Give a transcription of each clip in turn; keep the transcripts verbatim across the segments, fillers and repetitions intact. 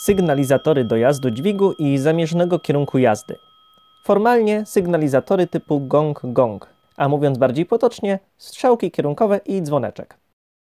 Sygnalizatory dojazdu dźwigu i zamierzonego kierunku jazdy. Formalnie sygnalizatory typu gong-gong, a mówiąc bardziej potocznie, strzałki kierunkowe i dzwoneczek.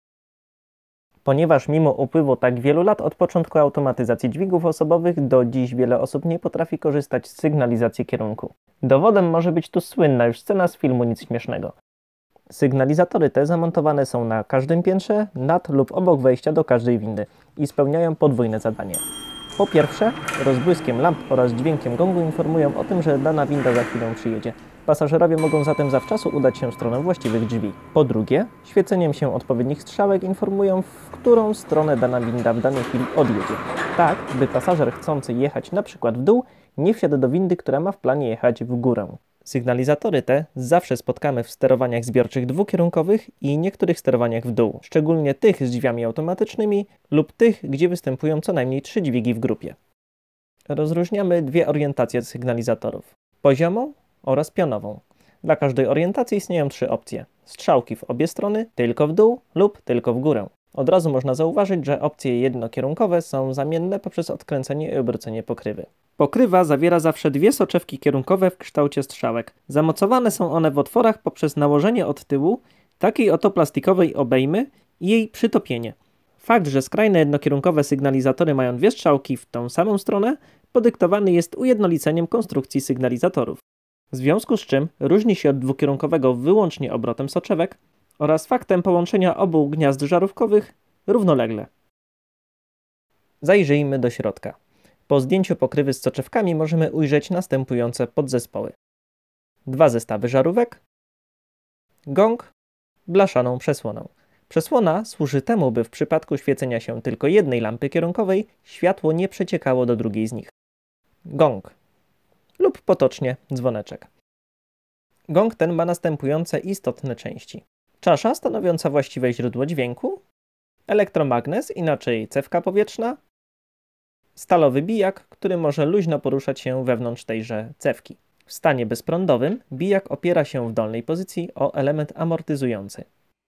Ponieważ mimo upływu tak wielu lat od początku automatyzacji dźwigów osobowych, do dziś wiele osób nie potrafi korzystać z sygnalizacji kierunku. Dowodem może być tu słynna już scena z filmu Nic śmiesznego. Sygnalizatory te zamontowane są na każdym piętrze, nad lub obok wejścia do każdej windy i spełniają podwójne zadanie. Po pierwsze, rozbłyskiem lamp oraz dźwiękiem gongu informują o tym, że dana winda za chwilę przyjedzie. Pasażerowie mogą zatem zawczasu udać się w stronę właściwych drzwi. Po drugie, świeceniem się odpowiednich strzałek informują, w którą stronę dana winda w danej chwili odjedzie. Tak, by pasażer chcący jechać na przykład w dół, nie wsiadł do windy, która ma w planie jechać w górę. Sygnalizatory te zawsze spotkamy w sterowaniach zbiorczych dwukierunkowych i niektórych sterowaniach w dół, szczególnie tych z drzwiami automatycznymi lub tych, gdzie występują co najmniej trzy dźwigi w grupie. Rozróżniamy dwie orientacje sygnalizatorów: poziomą oraz pionową. Dla każdej orientacji istnieją trzy opcje: strzałki w obie strony, tylko w dół lub tylko w górę. Od razu można zauważyć, że opcje jednokierunkowe są zamienne poprzez odkręcenie i obrócenie pokrywy. Pokrywa zawiera zawsze dwie soczewki kierunkowe w kształcie strzałek. Zamocowane są one w otworach poprzez nałożenie od tyłu takiej oto plastikowej obejmy i jej przytopienie. Fakt, że skrajne jednokierunkowe sygnalizatory mają dwie strzałki w tą samą stronę, podyktowany jest ujednoliceniem konstrukcji sygnalizatorów. W związku z czym różni się od dwukierunkowego wyłącznie obrotem soczewek oraz faktem połączenia obu gniazd żarówkowych równolegle. Zajrzyjmy do środka. Po zdjęciu pokrywy z soczewkami możemy ujrzeć następujące podzespoły: dwa zestawy żarówek, gong, blaszaną przesłoną. Przesłona służy temu, by w przypadku świecenia się tylko jednej lampy kierunkowej światło nie przeciekało do drugiej z nich. Gong lub potocznie dzwoneczek. Gong ten ma następujące istotne części: czasza stanowiąca właściwe źródło dźwięku, elektromagnes, inaczej cewka powietrzna, stalowy bijak, który może luźno poruszać się wewnątrz tejże cewki. W stanie bezprądowym bijak opiera się w dolnej pozycji o element amortyzujący.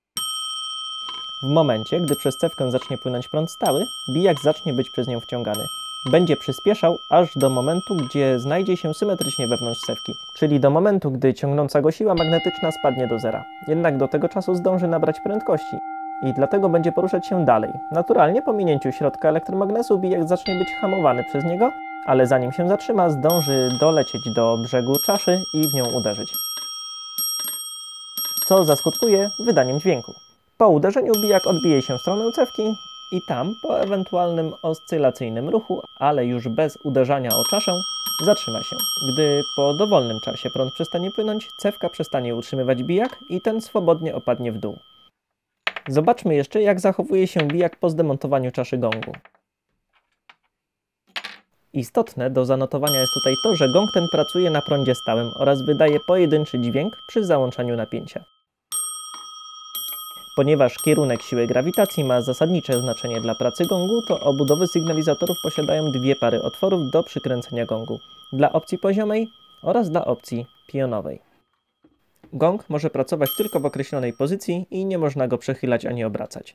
W momencie, gdy przez cewkę zacznie płynąć prąd stały, bijak zacznie być przez nią wciągany. Będzie przyspieszał aż do momentu, gdzie znajdzie się symetrycznie wewnątrz cewki, czyli do momentu, gdy ciągnąca go siła magnetyczna spadnie do zera. Jednak do tego czasu zdąży nabrać prędkości i dlatego będzie poruszać się dalej. Naturalnie po minięciu środka elektromagnesu bijak zacznie być hamowany przez niego, ale zanim się zatrzyma, zdąży dolecieć do brzegu czaszy i w nią uderzyć, co zaskutkuje wydaniem dźwięku. Po uderzeniu bijak odbije się w stronę cewki i tam, po ewentualnym oscylacyjnym ruchu, ale już bez uderzania o czaszę, zatrzyma się. Gdy po dowolnym czasie prąd przestanie płynąć, cewka przestanie utrzymywać bijak i ten swobodnie opadnie w dół. Zobaczmy jeszcze, jak zachowuje się bijak po zdemontowaniu czaszy gongu. Istotne do zanotowania jest tutaj to, że gong ten pracuje na prądzie stałym oraz wydaje pojedynczy dźwięk przy załączaniu napięcia. Ponieważ kierunek siły grawitacji ma zasadnicze znaczenie dla pracy gongu, to obudowy sygnalizatorów posiadają dwie pary otworów do przykręcenia gongu, dla opcji poziomej oraz dla opcji pionowej. Gong może pracować tylko w określonej pozycji i nie można go przechylać ani obracać.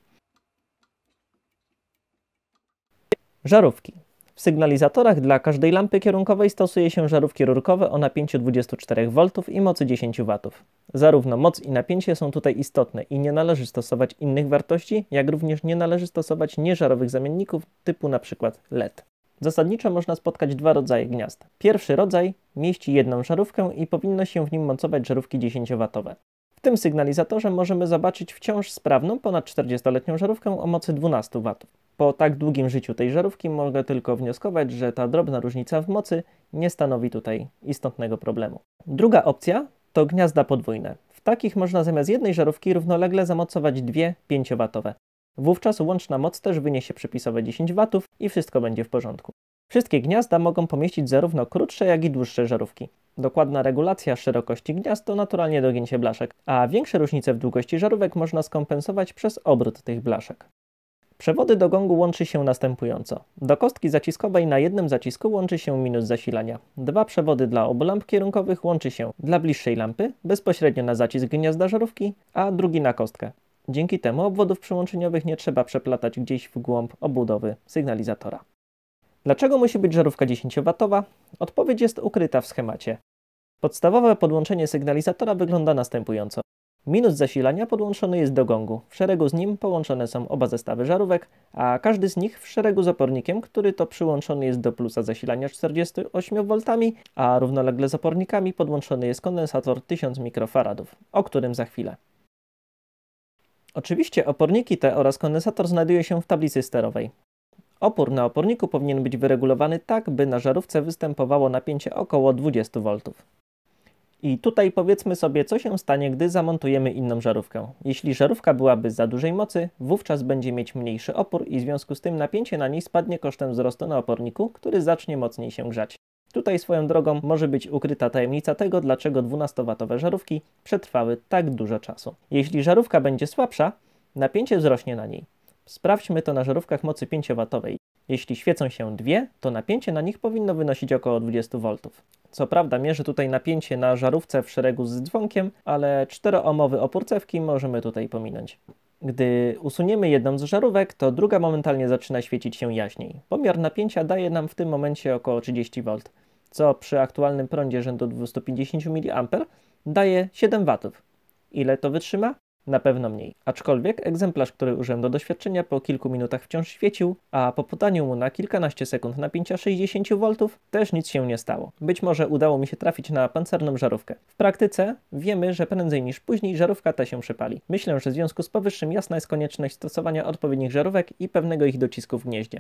Żarówki. W sygnalizatorach dla każdej lampy kierunkowej stosuje się żarówki rurkowe o napięciu dwudziestu czterech woltów i mocy dziesięć watów. Zarówno moc i napięcie są tutaj istotne i nie należy stosować innych wartości, jak również nie należy stosować nieżarowych zamienników typu np. L E D. Zasadniczo można spotkać dwa rodzaje gniazd. Pierwszy rodzaj mieści jedną żarówkę i powinno się w nim mocować żarówki dziesięciowatowe. W tym sygnalizatorze możemy zobaczyć wciąż sprawną, ponad czterdziestoletnią żarówkę o mocy dwunastu watów. Po tak długim życiu tej żarówki mogę tylko wnioskować, że ta drobna różnica w mocy nie stanowi tutaj istotnego problemu. Druga opcja to gniazda podwójne. W takich można zamiast jednej żarówki równolegle zamocować dwie pięciowatowe. Wówczas łączna moc też wyniesie przepisowe dziesięć watów i wszystko będzie w porządku. Wszystkie gniazda mogą pomieścić zarówno krótsze, jak i dłuższe żarówki. Dokładna regulacja szerokości gniazd to naturalnie dogięcie blaszek, a większe różnice w długości żarówek można skompensować przez obrót tych blaszek. Przewody do gongu łączy się następująco. Do kostki zaciskowej na jednym zacisku łączy się minus zasilania. Dwa przewody dla obu lamp kierunkowych łączy się dla bliższej lampy bezpośrednio na zacisk gniazda żarówki, a drugi na kostkę. Dzięki temu obwodów przyłączeniowych nie trzeba przeplatać gdzieś w głąb obudowy sygnalizatora. Dlaczego musi być żarówka dziesięciowatowa? Odpowiedź jest ukryta w schemacie. Podstawowe podłączenie sygnalizatora wygląda następująco. Minus zasilania podłączony jest do gongu. W szeregu z nim połączone są oba zestawy żarówek, a każdy z nich w szeregu z opornikiem, który to przyłączony jest do plusa zasilania czterdziestu ośmiu woltami, a równolegle z opornikami podłączony jest kondensator tysiąc mikrofaradów, o którym za chwilę. Oczywiście oporniki te oraz kondensator znajdują się w tablicy sterowej. Opór na oporniku powinien być wyregulowany tak, by na żarówce występowało napięcie około dwudziestu woltów. I tutaj powiedzmy sobie, co się stanie, gdy zamontujemy inną żarówkę. Jeśli żarówka byłaby za dużej mocy, wówczas będzie mieć mniejszy opór i w związku z tym napięcie na niej spadnie kosztem wzrostu na oporniku, który zacznie mocniej się grzać. Tutaj swoją drogą może być ukryta tajemnica tego, dlaczego dwunastowatowe żarówki przetrwały tak dużo czasu. Jeśli żarówka będzie słabsza, napięcie wzrośnie na niej. Sprawdźmy to na żarówkach mocy pięciowatowej. Jeśli świecą się dwie, to napięcie na nich powinno wynosić około dwadzieścia woltów. Co prawda mierzy tutaj napięcie na żarówce w szeregu z dzwonkiem, ale czteroohmowy opór cewki możemy tutaj pominąć. Gdy usuniemy jedną z żarówek, to druga momentalnie zaczyna świecić się jaśniej. Pomiar napięcia daje nam w tym momencie około trzydzieści woltów, co przy aktualnym prądzie rzędu dwieście pięćdziesiąt miliamperów daje siedem watów. Ile to wytrzyma? Na pewno mniej. Aczkolwiek egzemplarz, który użyłem do doświadczenia, po kilku minutach wciąż świecił, a po podaniu mu na kilkanaście sekund napięcia sześćdziesiąt woltów też nic się nie stało. Być może udało mi się trafić na pancerną żarówkę. W praktyce wiemy, że prędzej niż później żarówka ta się przepali. Myślę, że w związku z powyższym jasna jest konieczność stosowania odpowiednich żarówek i pewnego ich docisku w gnieździe.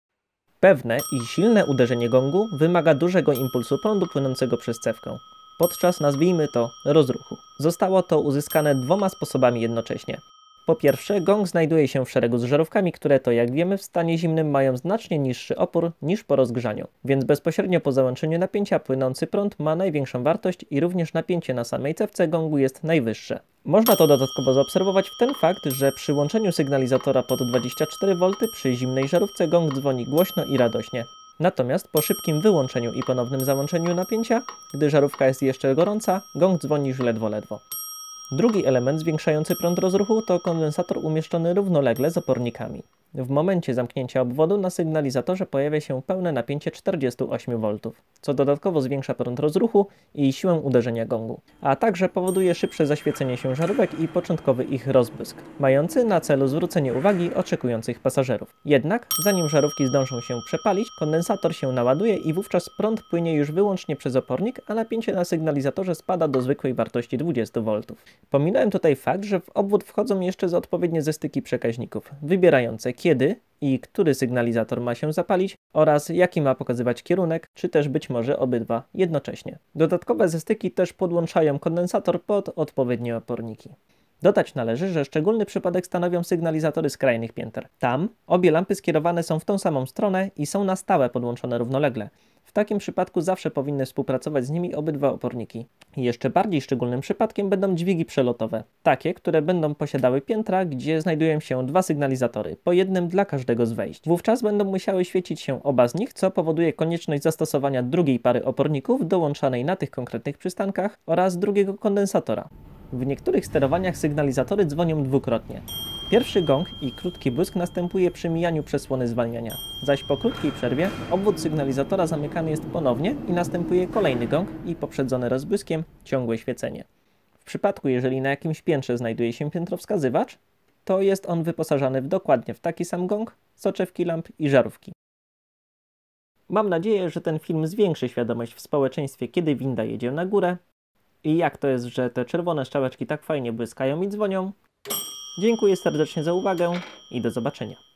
Pewne i silne uderzenie gongu wymaga dużego impulsu prądu płynącego przez cewkę. Podczas, nazwijmy to, rozruchu. Zostało to uzyskane dwoma sposobami jednocześnie. Po pierwsze, gong znajduje się w szeregu z żarówkami, które to, jak wiemy, w stanie zimnym mają znacznie niższy opór niż po rozgrzaniu, więc bezpośrednio po załączeniu napięcia płynący prąd ma największą wartość i również napięcie na samej cewce gongu jest najwyższe. Można to dodatkowo zaobserwować w ten fakt, że przy łączeniu sygnalizatora pod dwadzieścia cztery wolty przy zimnej żarówce gong dzwoni głośno i radośnie. Natomiast po szybkim wyłączeniu i ponownym załączeniu napięcia, gdy żarówka jest jeszcze gorąca, gong dzwoni już ledwo ledwo. Drugi element zwiększający prąd rozruchu to kondensator umieszczony równolegle z opornikami. W momencie zamknięcia obwodu na sygnalizatorze pojawia się pełne napięcie czterdzieści osiem woltów, co dodatkowo zwiększa prąd rozruchu i siłę uderzenia gongu, a także powoduje szybsze zaświecenie się żarówek i początkowy ich rozbłysk, mający na celu zwrócenie uwagi oczekujących pasażerów. Jednak, zanim żarówki zdążą się przepalić, kondensator się naładuje i wówczas prąd płynie już wyłącznie przez opornik, a napięcie na sygnalizatorze spada do zwykłej wartości dwadzieścia woltów. Pominąłem tutaj fakt, że w obwód wchodzą jeszcze odpowiednie zestyki przekaźników, wybierające kiedy i który sygnalizator ma się zapalić oraz jaki ma pokazywać kierunek, czy też być może obydwa jednocześnie. Dodatkowe zestyki też podłączają kondensator pod odpowiednie oporniki. Dodać należy, że szczególny przypadek stanowią sygnalizatory skrajnych pięter. Tam obie lampy skierowane są w tą samą stronę i są na stałe podłączone równolegle. W takim przypadku zawsze powinny współpracować z nimi obydwa oporniki. Jeszcze bardziej szczególnym przypadkiem będą dźwigi przelotowe. Takie, które będą posiadały piętra, gdzie znajdują się dwa sygnalizatory, po jednym dla każdego z wejść. Wówczas będą musiały świecić się oba z nich, co powoduje konieczność zastosowania drugiej pary oporników dołączanej na tych konkretnych przystankach oraz drugiego kondensatora. W niektórych sterowaniach sygnalizatory dzwonią dwukrotnie. Pierwszy gong i krótki błysk następuje przy mijaniu przesłony zwalniania, zaś po krótkiej przerwie obwód sygnalizatora zamykany jest ponownie i następuje kolejny gong i poprzedzony rozbłyskiem ciągłe świecenie. W przypadku, jeżeli na jakimś piętrze znajduje się piętrowskazywacz, to jest on wyposażony w dokładnie w taki sam gong, soczewki lamp i żarówki. Mam nadzieję, że ten film zwiększy świadomość w społeczeństwie, kiedy winda jedzie na górę i jak to jest, że te czerwone strzałeczki tak fajnie błyskają i dzwonią. Dziękuję serdecznie za uwagę i do zobaczenia.